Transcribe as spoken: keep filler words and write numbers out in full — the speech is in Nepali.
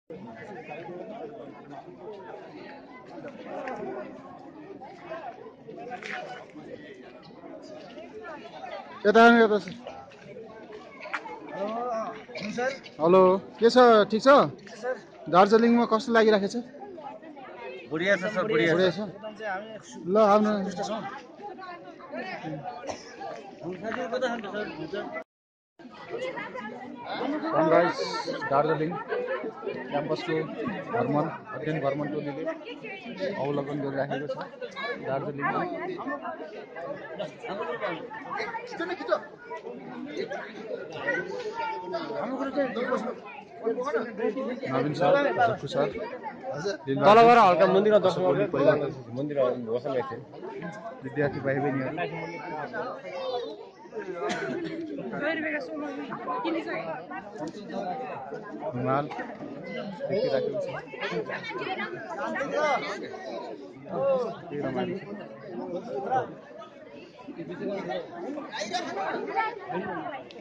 यता यता हेलो के छ ठीक छ दार्जिलिङमा कस्तो लागिराखेछ बढिया छ सर बढिया छ ल आउनु गाइस दार्जिलिङ क्याम्पसको भ्रमण अध्ययन भ्रमण टोलीले अवलोकन गरिराखेको छ दार्जिलिङमा नवीन सर जक्कु सर तल गएर हल्का मन्दिरमा दर्शन गर्ने मन्दिर बस्न लाग्थ्यो विद्यार्थी भाइ बहिनीहरू हिमाल देखिराखेको छ के रमाइलो छ